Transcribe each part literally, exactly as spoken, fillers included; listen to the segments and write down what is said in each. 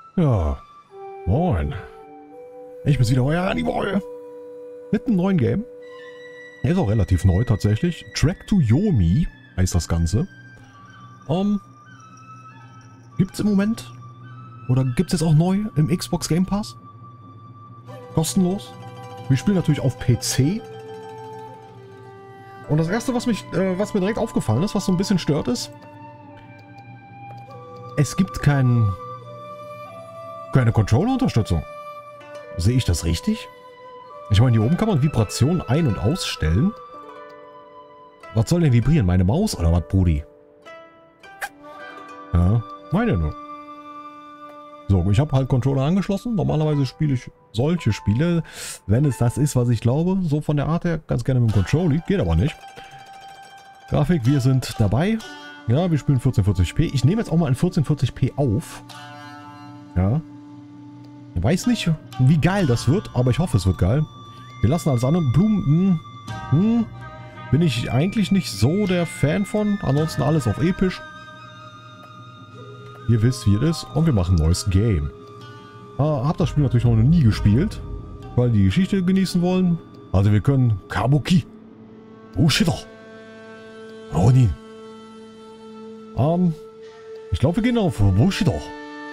Ja, moin. Ich bin's wieder, euer Hannibal. Mit einem neuen Game. Er ist auch relativ neu tatsächlich. Track to Yomi heißt das Ganze. Um, gibt's im Moment? Oder gibt's jetzt auch neu im Xbox Game Pass? Kostenlos. Wir spielen natürlich auf P C. Und das erste, was mich, äh, was mir direkt aufgefallen ist, was so ein bisschen stört, ist, es gibt kein, keine Controller-Unterstützung. Sehe ich das richtig? Ich meine, hier oben kann man Vibrationen ein- und ausstellen. Was soll denn vibrieren? Meine Maus oder was, Brudi? Ja, meine nur. So, ich habe halt Controller angeschlossen. Normalerweise spiele ich solche Spiele, wenn es das ist, was ich glaube. So von der Art her, ganz gerne mit dem Controller. Geht aber nicht. Grafik, wir sind dabei. Ja, wir spielen vierzehnhundertvierzig p. Ich nehme jetzt auch mal in vierzehnhundertvierzig p auf. Ja. Ich weiß nicht, wie geil das wird, aber ich hoffe, es wird geil. Wir lassen alles andere. Blumen, hm, hm, bin ich eigentlich nicht so der Fan von. Ansonsten alles auf episch. Ihr wisst, wie es ist. Und wir machen ein neues Game. Ah, hab das Spiel natürlich noch nie gespielt, weil die Geschichte genießen wollen. Also wir können Kabuki. Bushido. Ronin. Ähm, ich glaube, wir gehen auf Bushido.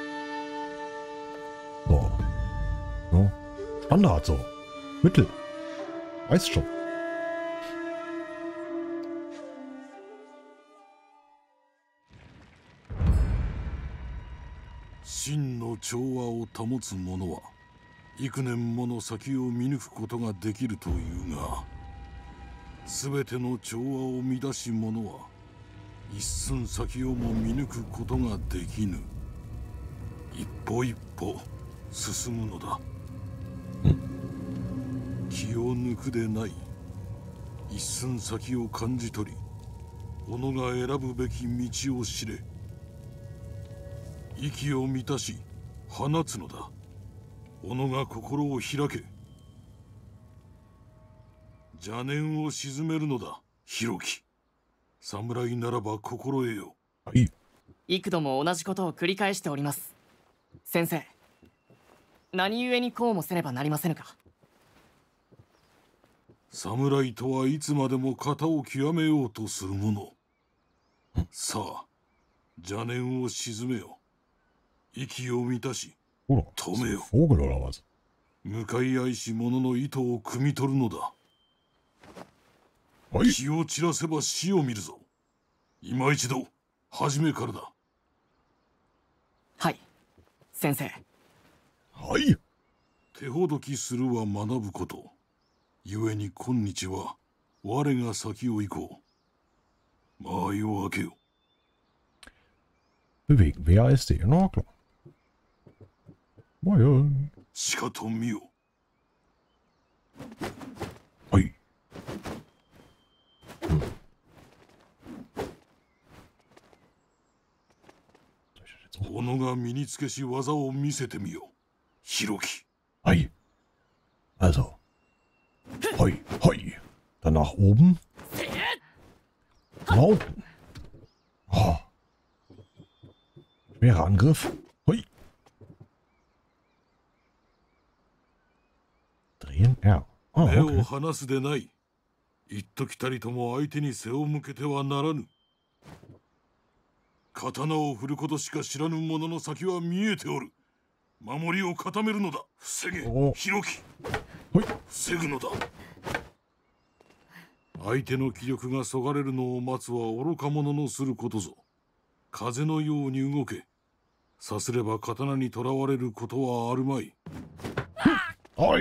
So. So. Standard so. Mittel. Weißt schon. 真の調和を保つ者は幾年もの先を見抜くことができるというが、すべての調和を乱し者は一寸先をも見抜くことができぬ。一歩一歩進むのだ。気を抜くでない。一寸先を感じ取り、己が選ぶべき道を知れ。息を満たし放つのだ。己が心を開け。邪念を鎮めるのだ。弘樹。侍ならば心得よ。 はい。 幾度も同じことを繰り返しております。先生、何故にこうもせねばなりませぬか。 侍とはいつまでも型を極めようとするもの。さあ、邪念を鎮めよ。息を満たし、止めよ。向かい合いし者の意図を汲み取るのだ。気を散らせば死を見るぞ。今一度、初めからだ。 はい、先生。 はい。 手ほどきするは学ぶこと。故に今日は、我が先を行こう。間合いを開けよ。 Bewegen wir A S D, na klar. Moin. しかと見よ。 はい。 己が身につけし技を見せてみよ。弘樹。 はい。Also. Hoi, hoi. Dann nach oben. Genau. Oh. Schwerer Angriff. Hoi. Drehen R. Ah, okay. 目を離すでない。一時たりとも相手に背を向けてはならぬ。刀を振ることしか知らぬ者の先は見えておる。守りを固めるのだ。防げ、弘樹。防ぐのだ。相手の気力がそがれるのを待つは愚か者のすることぞ。風のように動け。さすれば刀にとらわれることはあるまい。 はい。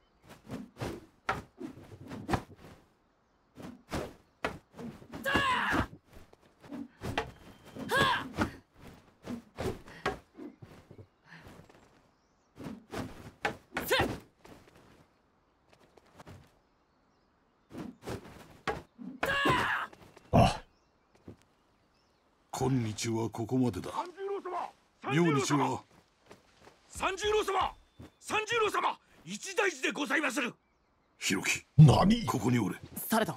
今日はここまでだ。明日は三十郎様、三十郎様、一大事でございまする。 弘樹、 何？ ここにおれ。 されど。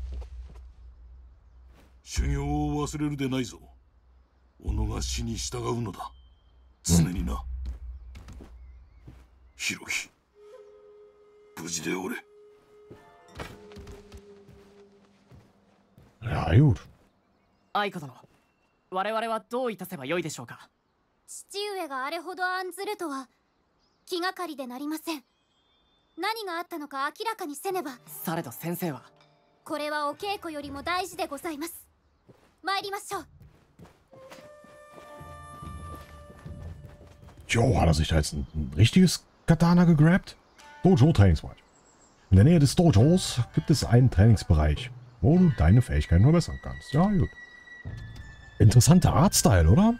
修行を忘れるでないぞ。己が死に従うのだ。常にな。 ヒロキ。無事でおれ。 Ja, gut. 愛子殿、我々はどういたせばよいでしょうか。 父上があれほど案ずるとは気がかりでなりません。何があったのか明らかにせねば。 されど先生は。 これはお稽古よりも大事でございます。参りましょう。 Jo, hat er sich da jetzt ein, ein richtiges Katana gegrabt? Dojo-Trainingsbereich. In der Nähe des Dojos gibt es einen Trainingsbereich, wo du deine Fähigkeiten verbessern kannst. Ja, gut. Interessanter Artstyle, oder?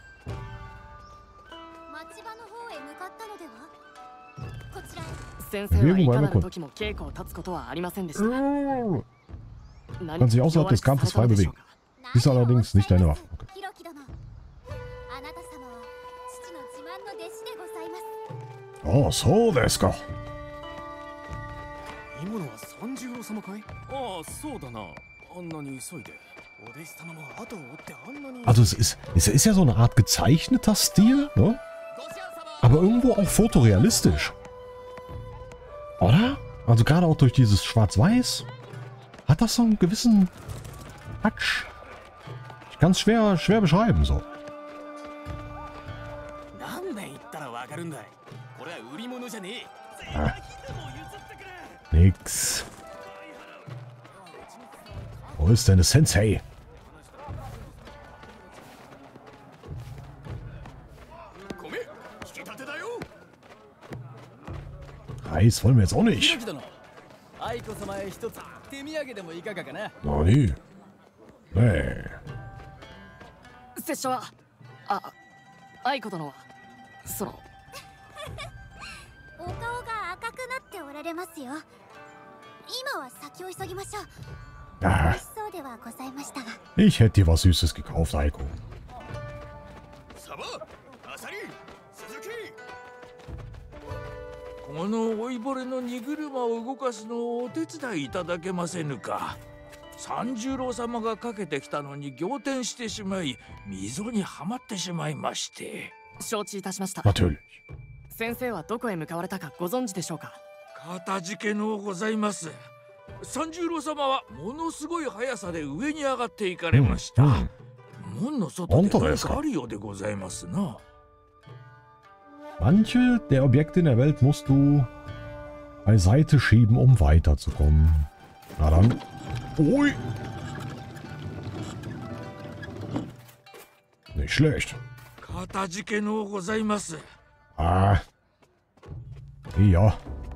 町場の方へ向かったのでは。こちらへ。 先生はいかなる時も稽古を立つことはありませんでした。 Kann sich außerhalb des Kampfes frei bewegen. Ist allerdings nicht deine Waffe. Okay. Oh, so desu ka. 今のは三十郎様かい？ああ、そうだな。あんなに急いで。お弟子様も後を追ってあんなに。 Also es ist, es ist ja so eine Art gezeichneter Stil, ne? Aber irgendwo auch fotorealistisch. Oder? Also gerade auch durch dieses Schwarz-Weiß hat das so einen gewissen Touch. Ich kann es schwer, schwer beschreiben, so. Ah. Nix. Wo ist denn der Sensei? Reis wollen wir jetzt auch nicht. Oh, nee. Nee. 拙者は、あ、愛子殿は、その。 お顔が赤くなっておられますよ。今は先を急ぎましょう。美味しそうではございましたが。 Ich hätte dir was Süßes gekauft, Aiko. この老いぼれの荷車を動かすのをお手伝いいただけませぬか。三十郎様がかけてきたのに仰天してしまい、溝にはまってしまいまして。 承知いたしました。 Natürlich. 先生はどこへ向かわれたかご存知でしょうか。 かたじけのうございます。三十郎様はものすごい速さで上に上がっていかれました。 うんうん、 門の外で何かあるようでございますな。 Manche der Objekte in der Welt musst du beiseite schieben, um weiterzukommen. Na dann. Ui. Nicht schlecht. Ah. Ja.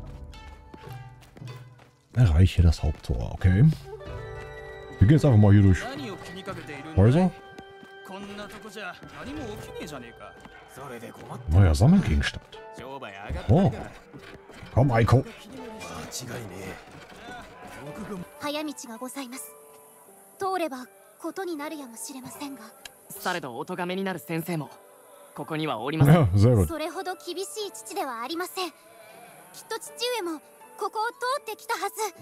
Erreiche das Haupttor, okay. Wir gehen jetzt einfach mal hier durch Häuser. Neuer Sammelgegenstand. Oh. Komm, Aiko. 早道がございます。通ればことになるやもしれませんが。 されどお咎めになる先生もここにはおりません。 Ja, sehr gut. それほど厳しい父ではありません。きっと父上もここを通ってきたはず。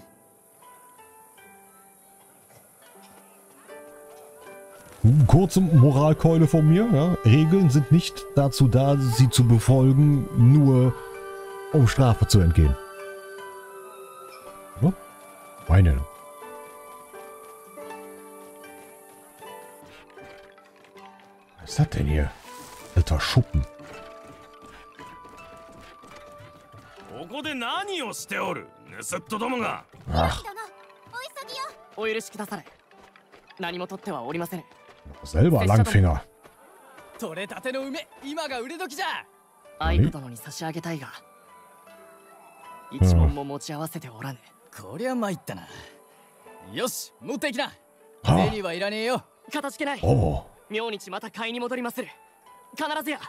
Kurze Moralkeule von mir. Ja. Regeln sind nicht dazu da, sie zu befolgen, nur um Strafe zu entgehen. Ja? Meine. Was ist das denn hier? Alter Schuppen. Ach. お許しくだされ。何も取ってはおりません。 Selber Langfinger. 取れたての梅、今が売れ時じゃ。 愛子殿に差し上げたいが、一問も持ち合わせておらぬ。 こりゃ参ったな。よし、持っていきな。銭はいらねえよ。 かたじけない。明日また買いに戻りまする。必ずや。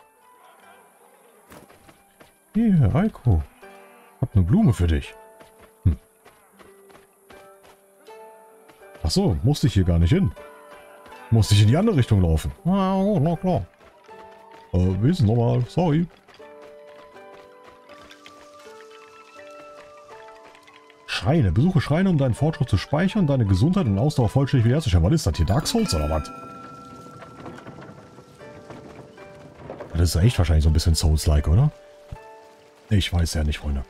Hier, Aiko. Hab eine Blume für dich. Hm. Ach so, musste ich hier gar nicht hin. Musste ich in die andere Richtung laufen. Ah, oh, na klar. Äh, wie ist es nochmal? Sorry. Schreine. Besuche Schreine, um deinen Fortschritt zu speichern, deine Gesundheit und Ausdauer vollständig wiederherzustellen. Was ist das hier? Dark Souls oder was? Das ist echt wahrscheinlich so ein bisschen Souls-like, oder? Ich weiß ja nicht, Freunde.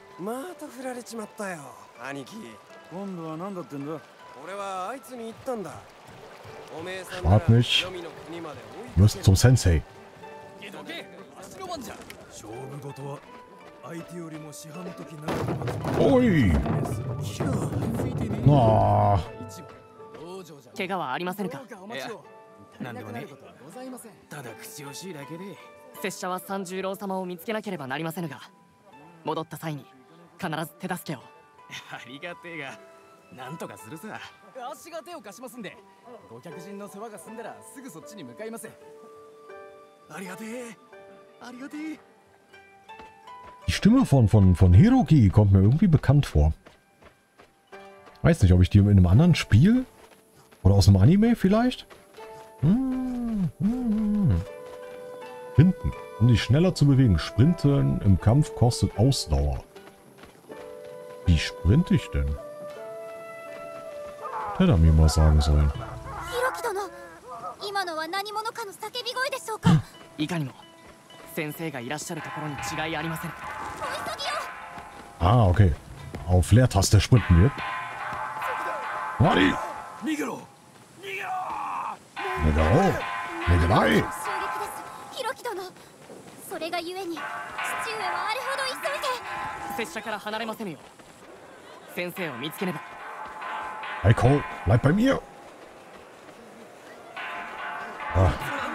Wart nicht. Du musst zum Sensei. Ui. Ah. 怪我はありませんか？ なんでもね。ただ口惜しいだけで。 拙者は三十郎様を見つけなければなりませんが、戻った際に必ず手助けを。 ありがてえが、なんとかするさ。足が手を貸しますんで、ご客人の世話が済んだらすぐそっちに向かいます。ありがてえ。ありがてえ。 Die Stimme von, von, von Hiroki kommt mir irgendwie bekannt vor. Weiß nicht, ob ich die in einem anderen Spiel oder aus einem Anime vielleicht? Hm, hm. Sprinten. Um dich schneller zu bewegen. Sprinten im Kampf kostet Ausdauer. Wie sprinte ich denn? Hätte er mir mal sagen sollen. いかにも先生がいらっしゃるところに違いありません。 Ah, okay. Auf Leertaste sprinten wir. Wadi! Nigero! Nigero! Nigerai! それがゆえに父上はあれほど急いで拙者から離れませぬよ。先生を見つけねば。 Eiko, bleib bei mir! Ah.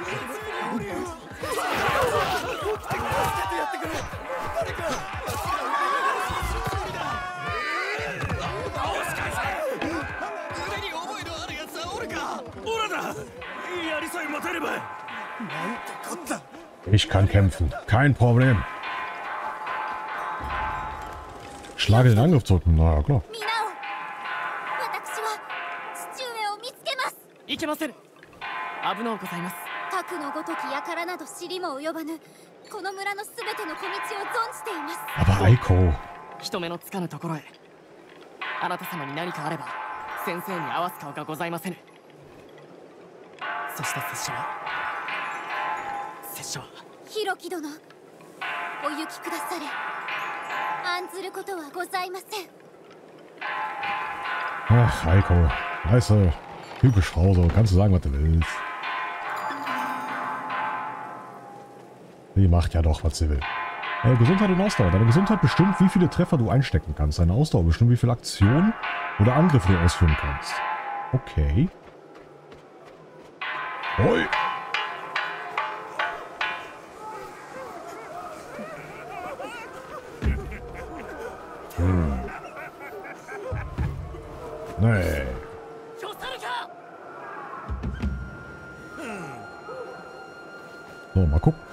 Ich kann kämpfen. Kein Problem. Schlage den Angriff zurück. Na ja, klar. いけません。危のうございます。 核のごとき輩など知りも及ばぬこの村のすべての小道を存じています。 Aber Eiko. 人目のつかぬところへ。あなた様に何かあれば先生に合わす顔がございませぬ。そして拙者は拙者はヒロキ殿、お行きくだされ。案ずることはございません。 Ach, Eiko. Weißt du, typisch Frau, so kannst du sagen, was du willst. Sie macht ja doch, was sie will. Äh, Gesundheit und Ausdauer. Deine Gesundheit bestimmt, wie viele Treffer du einstecken kannst. Deine Ausdauer bestimmt, wie viele Aktionen oder Angriffe du ausführen kannst. Okay. Oi. Hm. Nee. So, mal gucken.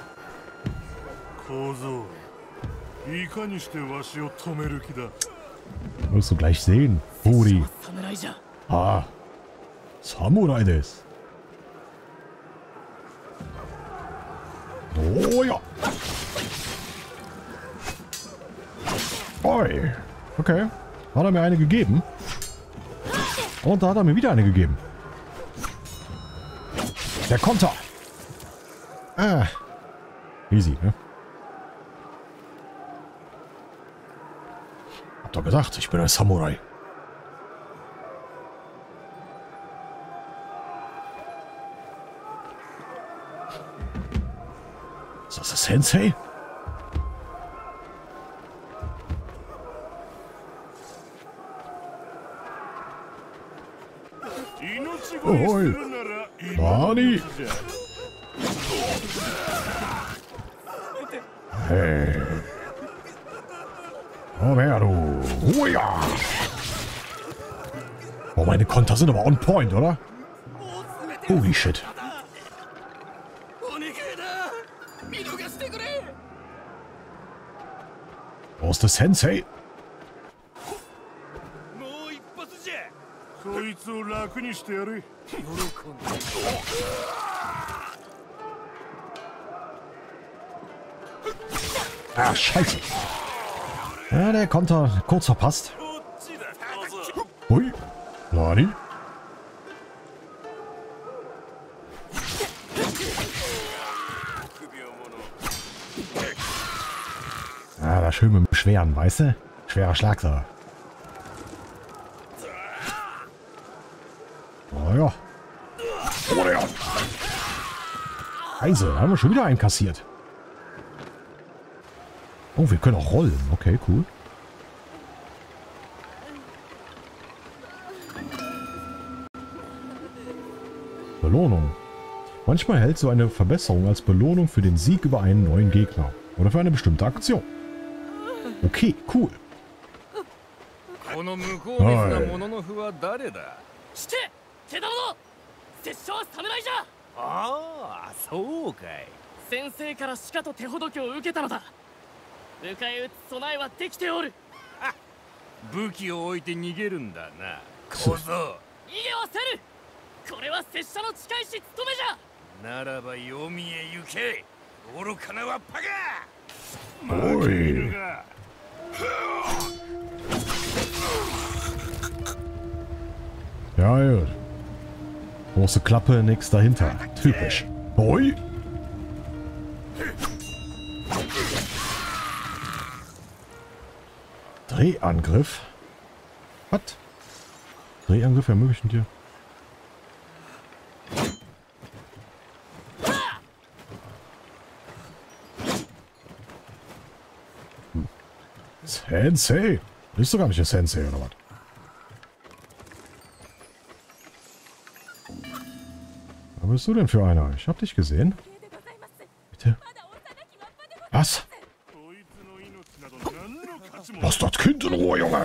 Wirst du gleich sehen, Buri. Ah, Samurai des. Oh ja. Oi. Okay. Hat er mir eine gegeben. Und da hat er mir wieder eine gegeben. Der Konter. Ah. Easy, ne? Hab doch gesagt, ich bin ein Samurai. Ist das der Sensei? Oi. Nani? Hey. Komm her, du. Oh ja. Oh, meine Konter sind aber on point, oder? Holy shit. Wo ist der Sensei? Ah, scheiße. Ja, der Konter kurz verpasst. Ui. Nani? Ah, Ja, schön mit dem Schweren, weißt du? Schwerer Schlag da. Oh ja. Oh ja. Scheiße, da haben wir schon wieder einkassiert. Oh, wir können auch rollen. Okay, cool. Belohnung. Manchmal hält so eine Verbesserung als Belohnung für den Sieg über einen neuen Gegner. Oder für eine bestimmte Aktion. Okay, cool. Ui. Ja, gut. Große Klappe, nix dahinter. Typisch. Ui. Drehangriff. Was? Drehangriff ermöglichen dir. Sensei. Bist du gar nicht der Sensei, oder was? Was bist du denn für einer? Ich hab dich gesehen. Bitte? Was? Lass das Kind in Ruhe, Junge!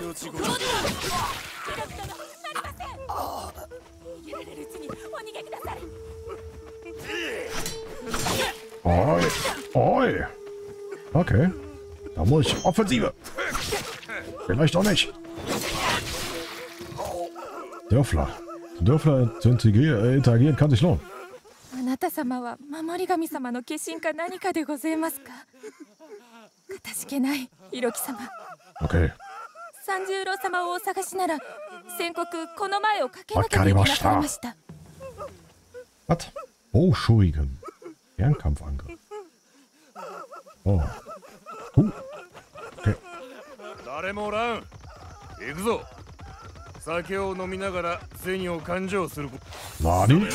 Oi! Oi! Okay. Da muss ich Offensive. Vielleicht auch nicht. Dörfler. Dörfler zu interagieren, interagieren kann sich lohnen. Okay. Was? Oh, Shuriken. Fernkampfangriff. Oh. Uh. Okay. Nani?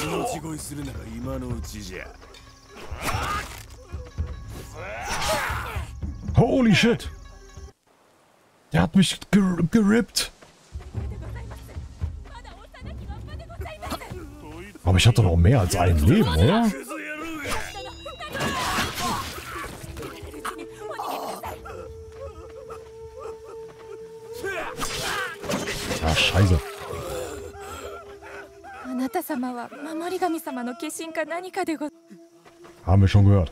Holy shit! Der hat mich ger gerippt. Aber ich hatte doch mehr als ein Leben, oder? Ah, scheiße. Haben wir schon gehört.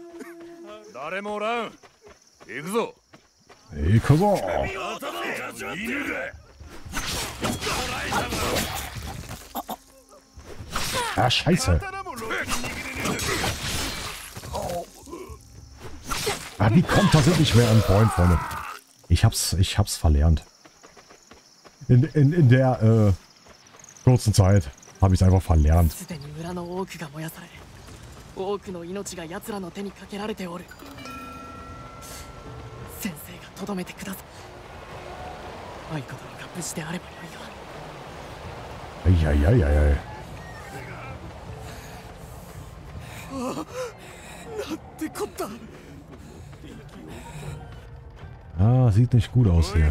Ich so. Ah, scheiße. Ah, die Konter sind nicht mehr an Point, Freunde. Ich hab's, ich hab's verlernt. In, in, in der äh, kurzen Zeit habe ich es einfach verlernt. Eieieiei. Ah, sieht nicht gut aus hier.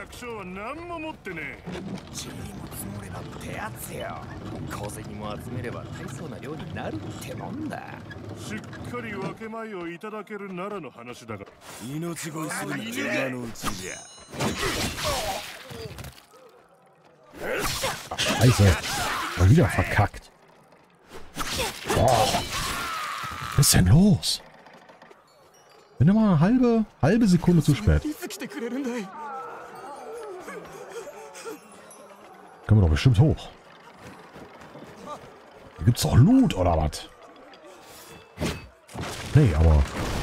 Ach, Scheiße. Mal wieder verkackt. Boah. Was ist denn los? Bin immer eine halbe, halbe Sekunde zu spät. Können wir doch bestimmt hoch. Hier gibt's doch Loot, oder was? Nee, aber...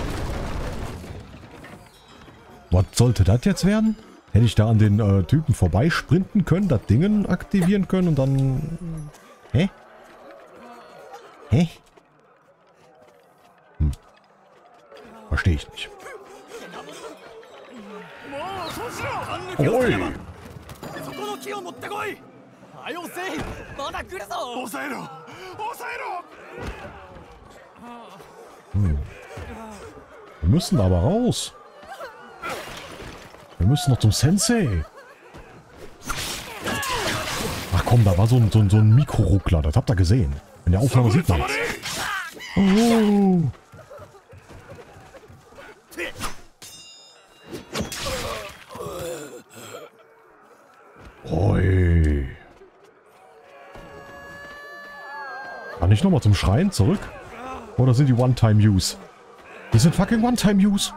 Was sollte das jetzt werden? Hätte ich da an den äh, Typen vorbeisprinten können, das Ding aktivieren können und dann... Hä? Hä? Hm. Verstehe ich nicht. Oi! そこの木を持ってこい。はよせい。まだ来るぞ。 抑えろ抑えろ Wir müssen aber raus. Wir müssen noch zum Sensei. Ach komm, da war so ein, so ein, so ein Mikroruckler. Das habt ihr gesehen. In der Aufnahme sieht man das. Oh. Oi. Kann ich nochmal zum Schrein zurück? Oder sind die One-Time-Use? Die sind fucking One-Time-Use.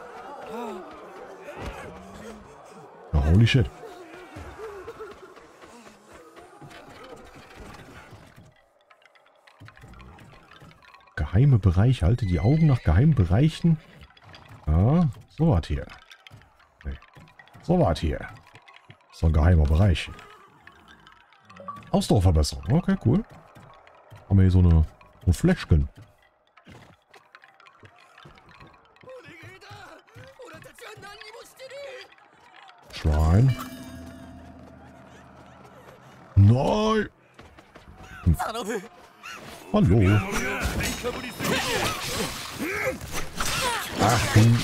Ja, holy shit. Geheime Bereiche. Halte die Augen nach geheimen Bereichen. Ja, so was hier. Nee. So was hier. So ein geheimer Bereich. Ausdauerverbesserung. Okay, cool. Haben wir hier so eine, ein Fläschchen. Schwein. Nein. Hallo. Ach du.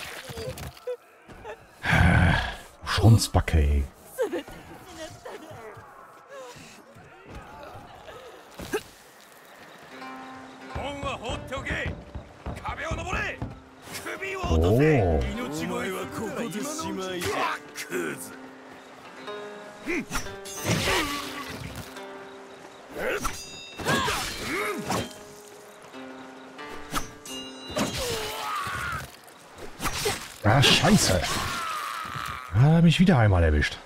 Schronzbacke, ey. Oh. お前はここでしまいだクズ Ah, scheiße. Hat er mich wieder einmal erwischt.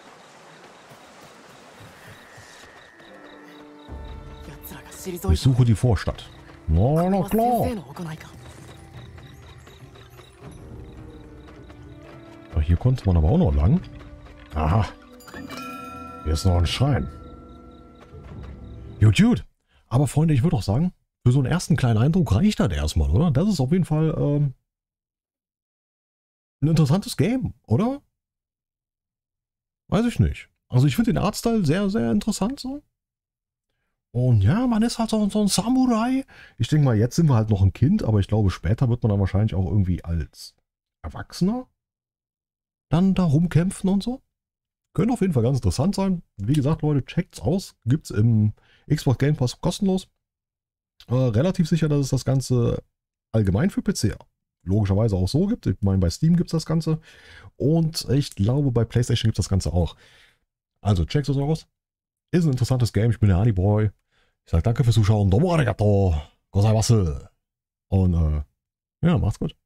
Ich suche die Vorstadt. Na, na klar. Hier konnte man aber auch noch lang. Aha. Hier ist noch ein Schrein. Gut, gut. Aber Freunde, ich würde auch sagen, für so einen ersten kleinen Eindruck reicht das erstmal, oder? Das ist auf jeden Fall ähm, ein interessantes Game, oder? Weiß ich nicht. Also ich finde den Artstyle sehr, sehr interessant so. Und ja, man ist halt so, so ein Samurai. Ich denke mal, jetzt sind wir halt noch ein Kind, aber ich glaube, später wird man dann wahrscheinlich auch irgendwie als Erwachsener dann da rumkämpfen und so. Könnte auf jeden Fall ganz interessant sein. Wie gesagt, Leute, checkt's aus. Gibt's im Xbox Game Pass kostenlos. Äh, relativ sicher, dass es das Ganze allgemein für P C logischerweise auch so gibt. Ich meine, bei Steam gibt es das Ganze. Und ich glaube, bei PlayStation gibt es das Ganze auch. Also, checkt's es aus. Ist ein interessantes Game. Ich bin der Honeyboy. Ich sage danke fürs Zuschauen. Domo arigato. Gozaimasu. Und äh, ja, macht's gut.